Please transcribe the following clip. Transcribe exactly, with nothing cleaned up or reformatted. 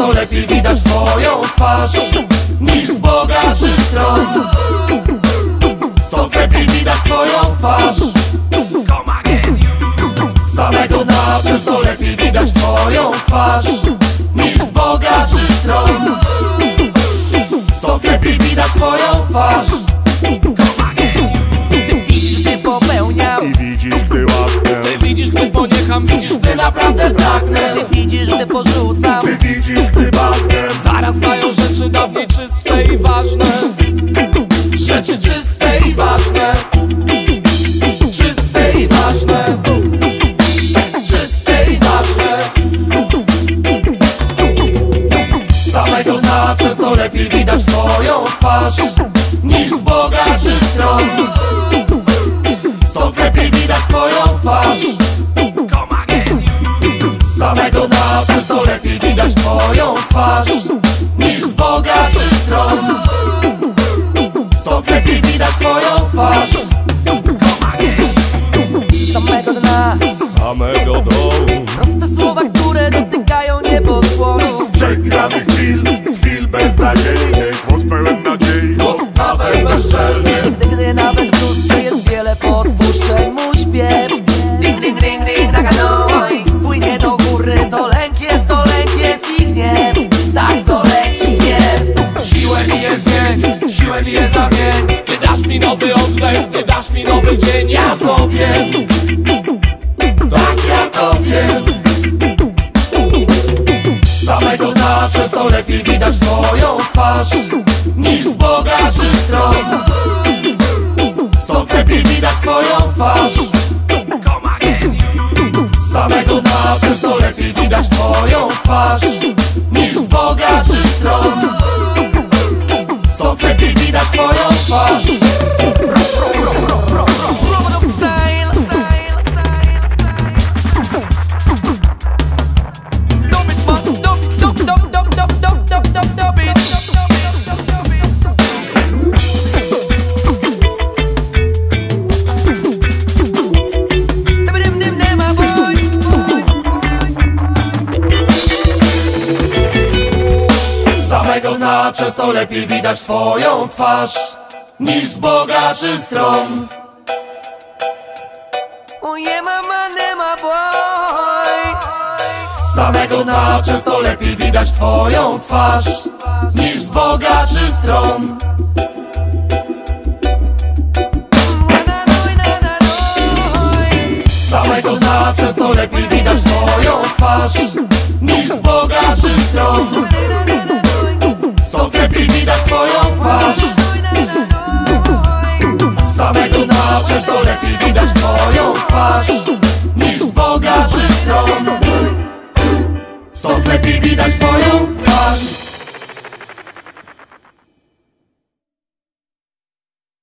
często lepiej widać twoją twarz niż z bogatszych stron. Stąd lepiej widać twoją twarz. Z samego dna często lepiej widać twoją twarz niż z bogatszych stron. Stąd lepiej widać twoją twarz. Ty widzisz, gdy popełniam, I widzisz, gdy łapkę. Ty widzisz, gdy poniecham, widzisz, gdy naprawdę pragnę. ty widzisz, gdy porzucam, Ty widzisz, gdy bagnem. Zaraz mają rzeczy dawniej czyste i ważne. Rzeczy czyste i ważne. Czyste i ważne. Czyste i ważne. Z samego dna często lepiej widać twoją twarz niż z bogatszych stron. Stąd lepiej widać twoją twarz. Z samego dna często lepiej widać twoją twarz niż z bogatszych stron. Stąd lepiej widać twoją twarz. z samego dna. Samego dołu. Proste słowa, które dotykają nieboskłonów. Przegranych chwil, z chwil beznadziejnych. Głos pełen nadziei. Głos nawet bezczelny. Gdy, gdy nawet w lustrze jest wiele podpuszczeń, mój śpiew ring, ring, ring, ring, naganoj. Płynie do góry, to lęk jest, to lęk jest i gniew. Tak, to lęk i gniew. Siłę mi je zmień, siłę mi je zamień. Ty dasz mi nowy oddech, ty dasz mi nowy dzień. Ja to wiem. Tak, ja to wiem. Z samego dna często lepiej widać twoją twarz niż z bogatszych stron. Stąd lepiej widać twoją twarz. Z samego dna często lepiej widać twoją twarz niż z bogatszych stron. Stąd lepiej widać twoją twarz. Z samego dna często lepiej widać twoją twarz niż z bogatszych stron. Oje mama, nie ma boy. Z samego dna często lepiej widać twoją twarz niż z bogatszych stron. Z samego dna często lepiej widać twoją twarz niż z bogatszych stron. Stąd lepiej widać twoją twarz. Z samego dna często lepiej widać twoją twarz niż z bogatszych stron. Stąd lepiej widać twoją twarz.